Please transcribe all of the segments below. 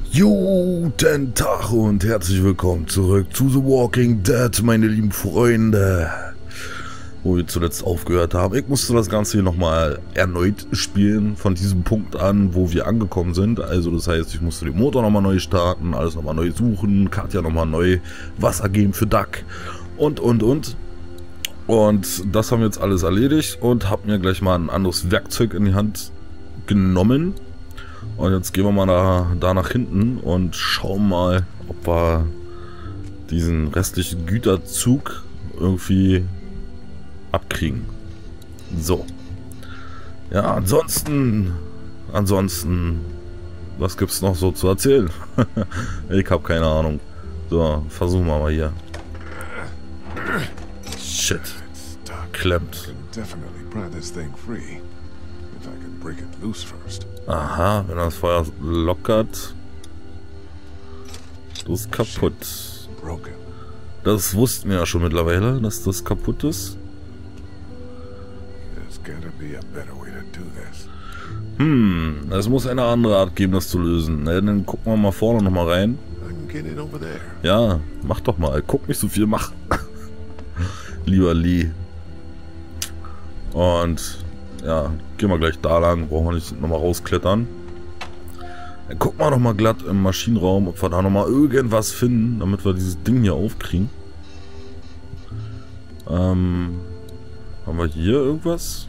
Guten Tag und herzlich willkommen zurück zu The Walking Dead, meine lieben Freunde. Wo wir zuletzt aufgehört haben. Ich musste das Ganze hier nochmal erneut spielen, von diesem Punkt an, wo wir angekommen sind. Also das heißt, ich musste den Motor nochmal neu starten, alles nochmal neu suchen, Katja nochmal neu Wasser geben für Duck und. Und das haben wir jetzt alles erledigt und habe mir gleich mal ein anderes Werkzeug in die Hand genommen. Und jetzt gehen wir mal da nach hinten und schauen mal, ob wir diesen restlichen Güterzug irgendwie abkriegen. So. Ja, ansonsten, was gibt's noch so zu erzählen? Ich habe keine Ahnung. So, versuchen wir mal hier. Shit. Klemmt. Aha, wenn das Feuer lockert. Das ist kaputt. Das wussten wir ja schon mittlerweile, dass das kaputt ist. Es muss eine andere Art geben, das zu lösen. Na, dann gucken wir mal vorne nochmal rein. Ja, mach doch mal. Guck nicht so viel, mach. Lieber Lee. Und ja, gehen wir gleich da lang. Brauchen wir nicht nochmal rausklettern. Dann gucken wir nochmal glatt im Maschinenraum, ob wir da nochmal irgendwas finden, damit wir dieses Ding hier aufkriegen. Haben wir hier irgendwas?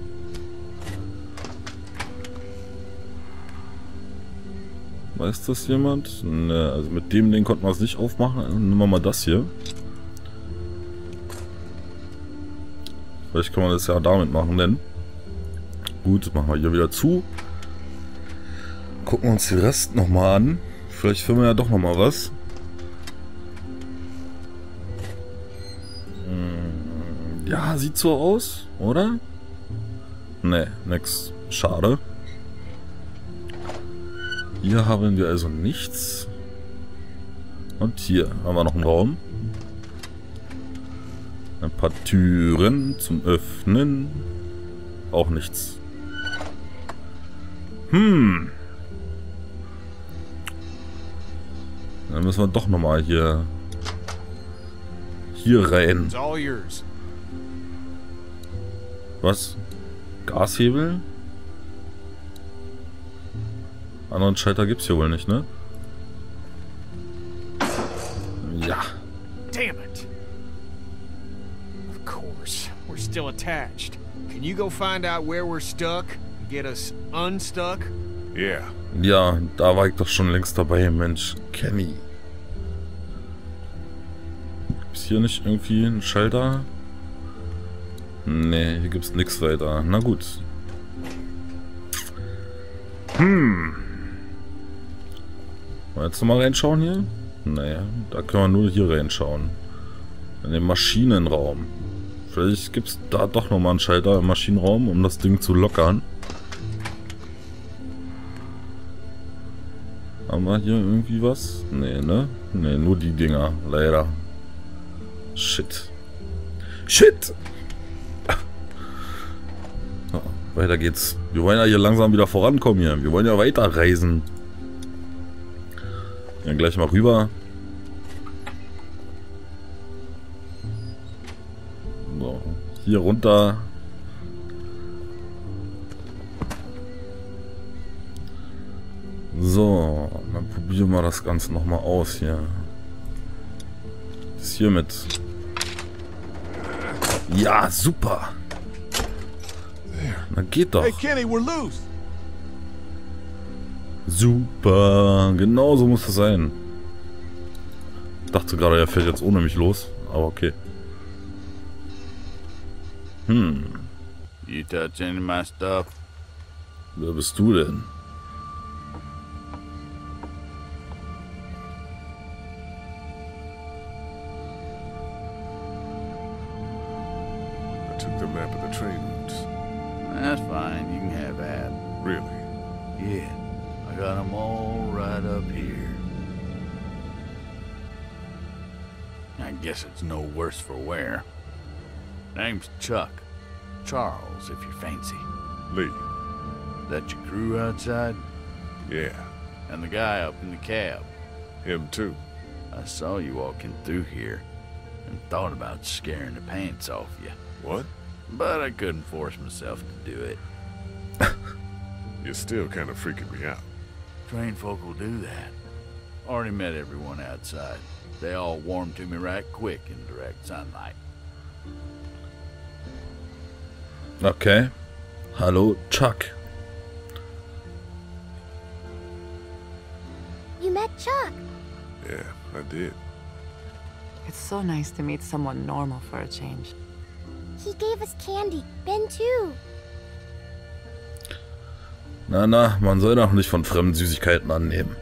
Weiß das jemand? Ne, also mit dem Ding konnten wir es nicht aufmachen. Nehmen wir mal das hier. Vielleicht kann man das ja damit machen, denn... Gut, machen wir hier wieder zu. Gucken wir uns den Rest nochmal an. Vielleicht finden wir ja doch nochmal was. Ja, sieht so aus, oder? Ne, nix. Schade. Hier haben wir also nichts. Und hier haben wir noch einen Raum. Ein paar Türen zum Öffnen. Auch nichts. Dann müssen wir doch nochmal hier rein. Was? Gashebel? Anderen Schalter gibt's hier wohl nicht, ne? Ja. Damn it. Of course, we're still attached. Can you go find out where we're stuck and get us unstuck? Yeah. Ja, da war ich doch schon längst dabei, Mensch. Kenny. Gibt's hier nicht irgendwie einen Schalter? Nee, hier gibt's nichts weiter. Na gut. Wollen wir jetzt nochmal reinschauen hier? Naja, da können wir nur hier reinschauen. In den Maschinenraum. Vielleicht gibt es da doch nochmal einen Schalter im Maschinenraum, um das Ding zu lockern. Haben wir hier irgendwie was? Nee, ne? Nee, nur die Dinger. Leider. Shit. Shit! So, weiter geht's. Wir wollen ja hier langsam wieder vorankommen hier. Wir wollen ja weiter reisen. Ja, gleich mal rüber. So, hier runter. So, dann probieren wir das Ganze nochmal aus hier. Was ist hier mit? Ja, super. Na geht doch. Hey Kenny, we're loose. Super, genau so muss es sein. Ich dachte gerade, er fährt jetzt ohne mich los, aber okay. You touch any of my stuff? Wer bist du denn? I took the map of the train routes. That's fine, you can have that. Really? Yeah, I got them all right up here. I guess it's no worse for wear. Name's Chuck. Charles, if you fancy. Lee. That your crew outside? Yeah. And the guy up in the cab. Him too. I saw you walking through here and thought about scaring the pants off you. What? But I couldn't force myself to do it. You're still kind of freaking me out. Trained folk will do that. Already met everyone outside. They all warmed to me right quick in direct sunlight. Okay. Hallo, Chuck. You met Chuck. Yeah, I did. It's so nice to meet someone normal for a change. He gave us candy. Ben too. Na, man soll doch nicht von fremden Süßigkeiten annehmen.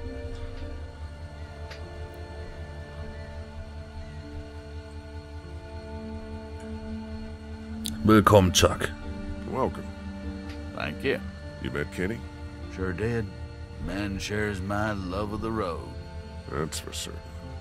Willkommen, Chuck. Welcome. Thank you. You met Kenny? Sure did. Man shares my love of the road. That's for certain.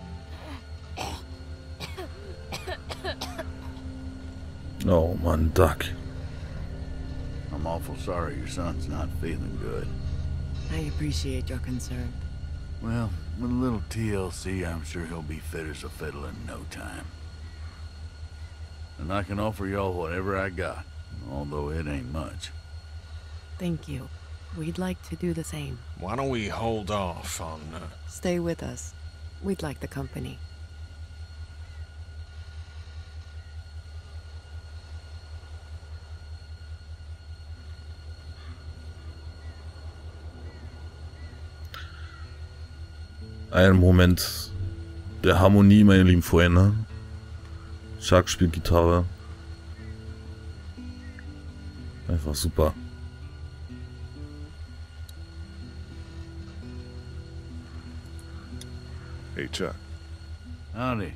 Oh, Mann, Duck. I'm awful sorry your son's not feeling good. I appreciate your concern. Well, with a little TLC, I'm sure he'll be fit as a fiddle in no time. And I can offer y'all whatever I got, although it ain't much. Thank you. We'd like to do the same. Why don't we hold off on, Stay with us. We'd like the company. Einen Moment der Harmonie, meine lieben Freunde. Chuck spielt Gitarre. Einfach super. Hey, Chuck. Howdy.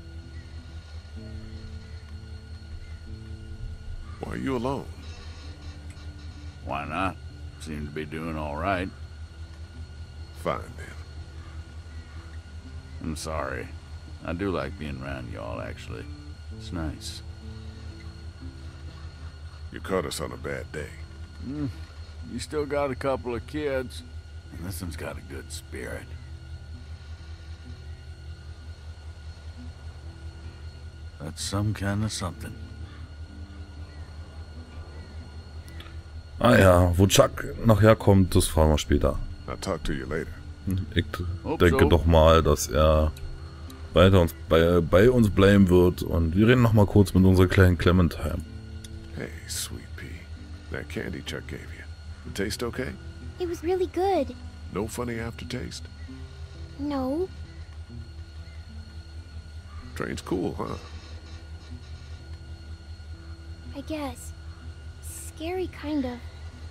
Why are you alone? Why not? Seem to be doing all right. Fine, then. I'm sorry. I do like being around y'all, actually. It's nice. You caught us on a bad day. You still got a couple of kids, and this one's got a good spirit. That's some kind of something. Ah ja, wo Chuck nachher kommt, das fragen wir später. I'll talk to you later. Ich denke doch mal, dass er weiter bei uns bleiben wird und wir reden noch mal kurz mit unserer kleinen Clementine. Hey, sweet pea. That candy Chuck gave you. The taste okay? It was really good. No funny aftertaste? No. Train's cool, huh? I guess. Scary, kind of.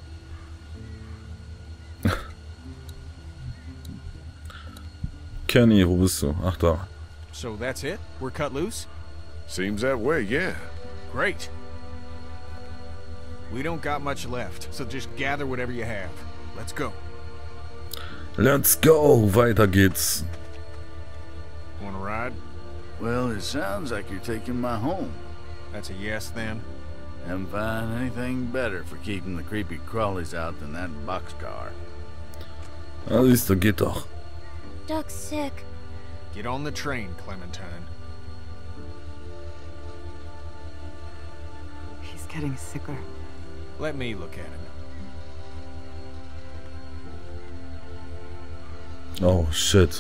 Kenny, wo bist du? Ach da. So that's it? We're cut loose? Seems that way, yeah. Great. We don't got much left, so just gather whatever you have. Let's go. Let's go! Weiter geht's. Wanna ride? Well, it sounds like you're taking my home. That's a yes, then? Haven't found anything better for keeping the creepy crawlies out than that boxcar. Ah, siehst du, geht doch. Duck's sick. Get on the train, Clementine. He's getting sicker. Let me look at him. Oh, shit.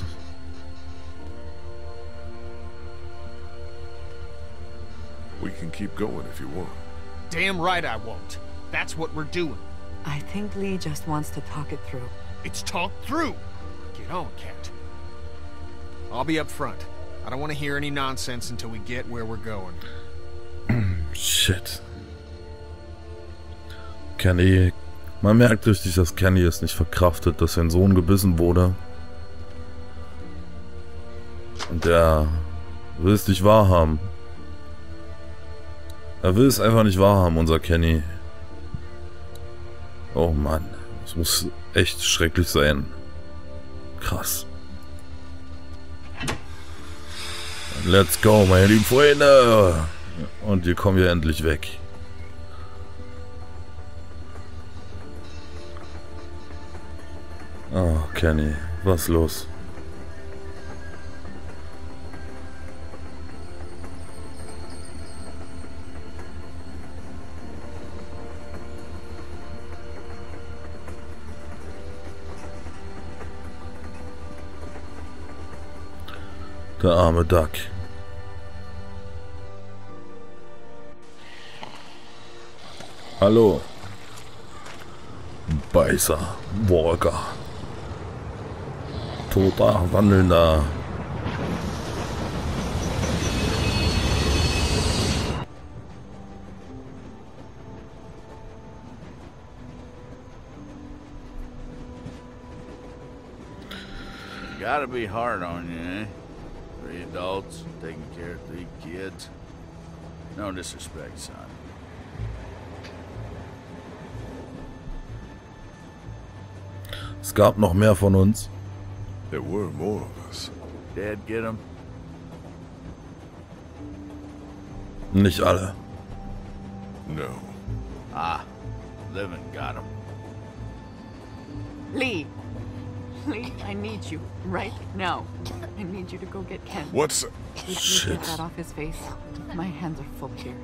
We can keep going if you want. Damn right I won't. That's what we're doing. I think Lee just wants to talk it through. It's talked through. Get on, Cat. I'll be up front. I don't want to hear any nonsense until we get where we're going. Shit. Kenny. Man merkt richtig, dass Kenny es nicht verkraftet, dass sein Sohn gebissen wurde. Und er will es nicht wahrhaben. Er will es einfach nicht wahrhaben, unser Kenny. Oh Mann, das muss echt schrecklich sein. Krass. Let's go, meine lieben Freunde. Und hier kommen wir endlich weg. Oh, Kenny. Was los? Der arme Duck. Hallo. Beißer. Walker. Toter, wandelnder. Gotta be hard on you, eh? 3 adults taking care of 3 kids. No disrespect, son. Es gab noch mehr von uns. There were more of us. Dad get him? Nicht alle. No. Ah, Livin got him. Lee! Lee, I need you. Right now. I need you to go get Ken. What's... Please Shit. get that off his face. My hands are full here.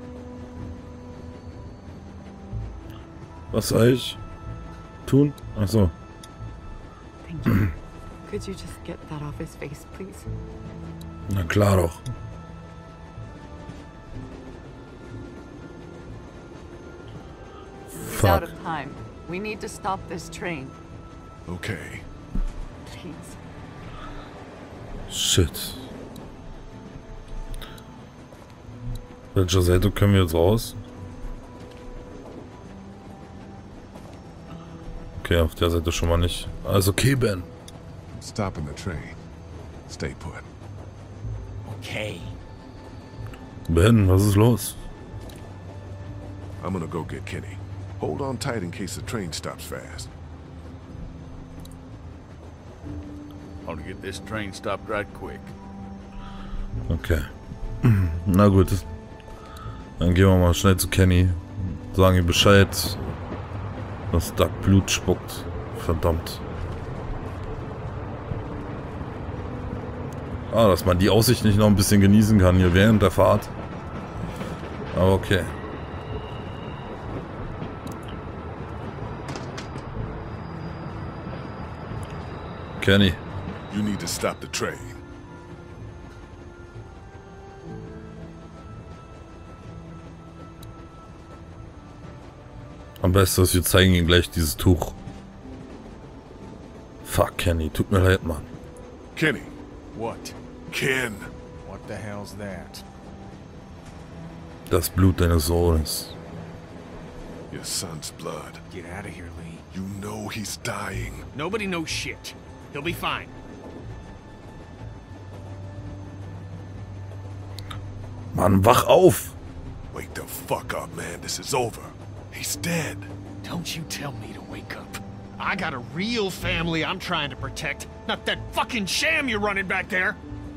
Was soll ich tun? Achso. Thank you. Could you just get that off his face, please? Na klar doch. He's out Fuck. of time. We need to stop this train. Okay. Please. Shit. Welcher Seite können wir jetzt raus? Okay, auf der Seite schon mal nicht. Also okay, Ben. I'm stopping the train. Stay put. Okay. Ben, was ist los? I'm gonna go get Kenny. Hold on tight in case the train stops fast. I want to get this train stopped right quick. Okay. Na gut. Dann gehen wir mal schnell zu Kenny. Sagen ihm Bescheid, dass Duck Blut spuckt. Verdammt. Ah, dass man die Aussicht nicht noch ein bisschen genießen kann hier während der Fahrt. Aber okay. Kenny. You need to stop the train. Am besten ist, wir zeigen ihm gleich dieses Tuch. Fuck, Kenny. Tut mir leid, Mann. Kenny. What? Ken. What the hell's that? Das Blut deines Sohnes. Your son's blood. Get out of here, Lee. You know he's dying. Nobody knows shit. He'll be fine. Mann, wach auf! Wake the fuck up, man. This is over. He's dead. Don't you tell me to wake up. I got a real family I'm trying to protect, not that fucking sham you're running back there.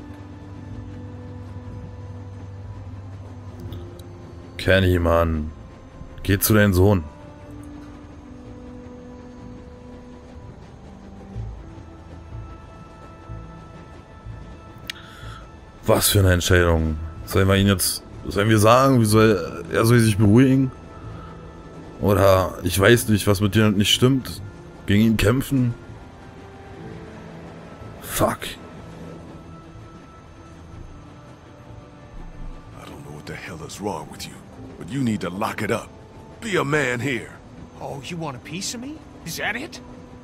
Kenny, Mann. Geh zu deinem Sohn. Was für eine Entscheidung. Sollen wir ihn jetzt... Sollen wir sagen, er soll sich beruhigen? Oder ich weiß nicht, was mit dir nicht stimmt. Gegen ihn kämpfen? Fuck. I don't know what the hell is wrong with you, but you need to lock it up. Be a man here. Oh, you want a piece of me? Is that it?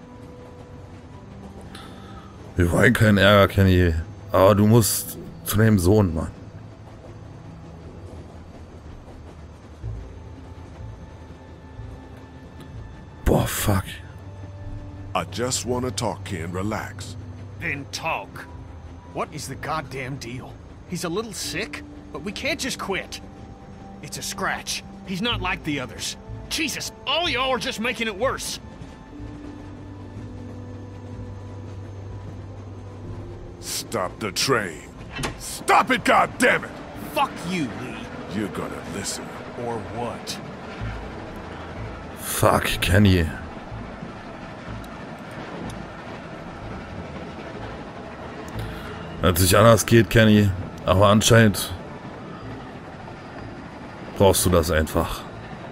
Wir wollen keinen Ärger, Kenny. Aber du musst zu deinem Sohn, Mann. Boah, fuck. I just want to talk, Ken. Relax. Then talk. What is the goddamn deal? He's a little sick, but we can't just quit. It's a scratch. He's not like the others. Jesus, all y'all are just making it worse. Stop the train. Stop it, goddammit! Fuck you, Lee. You're gonna listen. Or what? Fuck, Kenny. Hört sich anders geht, Kenny. Aber anscheinend brauchst du das einfach.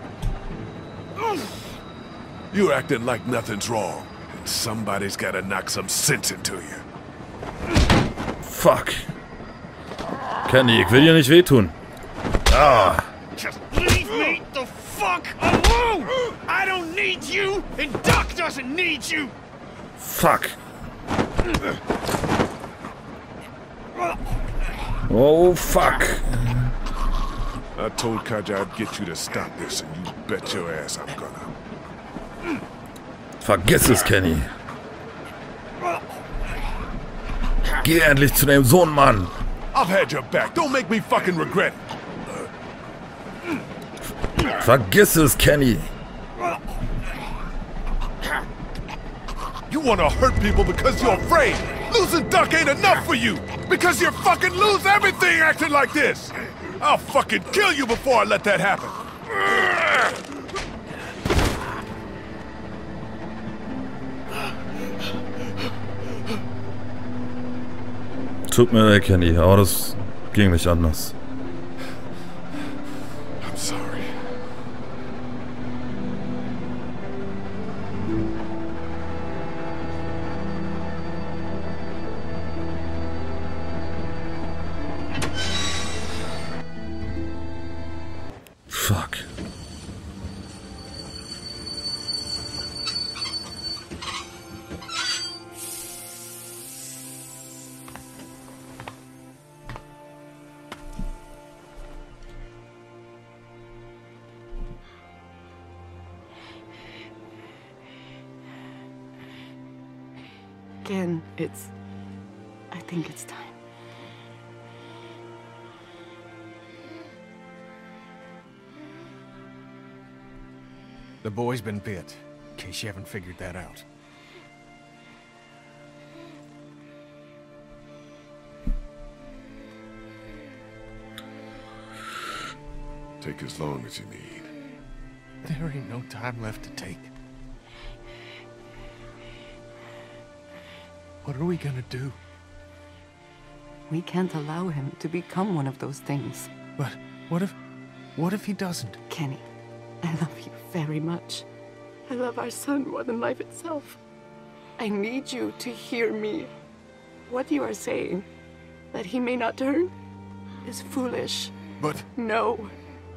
You're acting like nothing's wrong. And somebody's gotta knock some sense into you. Fuck. Kenny, ich will dir nicht wehtun. Ah. Just leave me the fuck alone! I don't need you, and Doc doesn't need you! Fuck. Oh, fuck. I told Kaja I'd get you to stop this, and you bet your ass I'm gonna. Vergiss es, Kenny. Geh endlich zu deinem Sohn, Mann. I've had your back. Don't make me fucking regret it. Vergiss es, Kenny. You wanna hurt people because you're afraid. Losing Duck ain't enough for you. Because you fucking lose everything acting like this. I'll fucking kill you before I let that happen. Tut mir leid, Kenny, aber das ging nicht anders. I'm sorry. Fuck. Again, I think it's time. The boy's been bit, in case you haven't figured that out. Take as long as you need. There ain't no time left to take. What are we gonna do? We can't allow him to become one of those things. But what if he doesn't? Kenny, I love you very much. I love our son more than life itself. I need you to hear me. What you are saying, that he may not turn, is foolish. But No.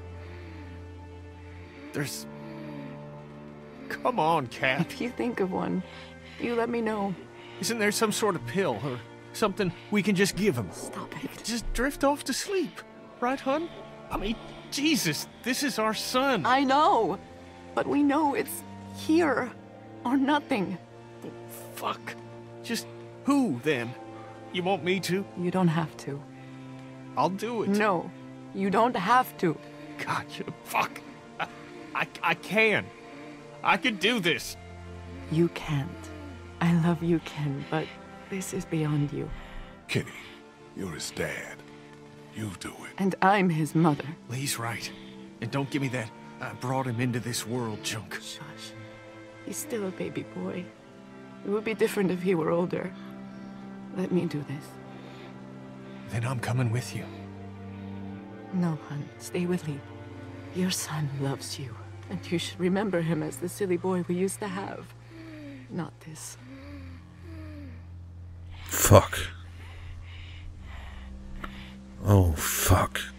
there's... Come on, Cat. If you think of one, you let me know. Isn't there some sort of pill or something we can just give him? Stop it. Just drift off to sleep. Right, hun? I mean, Jesus, this is our son. I know, but we know it's here or nothing. Fuck. Just who, then? You want me to? You don't have to. I'll do it. No, you don't have to. God, fuck. I can. I can do this. You can't. I love you, Ken, but this is beyond you. Kenny, you're his dad. You do it. And I'm his mother. Lee's right. And don't give me that I brought him into this world junk. Shush. He's still a baby boy. It would be different if he were older. Let me do this. Then I'm coming with you. No, hon. Stay with Lee. Your son loves you, and you should remember him as the silly boy we used to have. Not this. Fuck. Oh, fuck.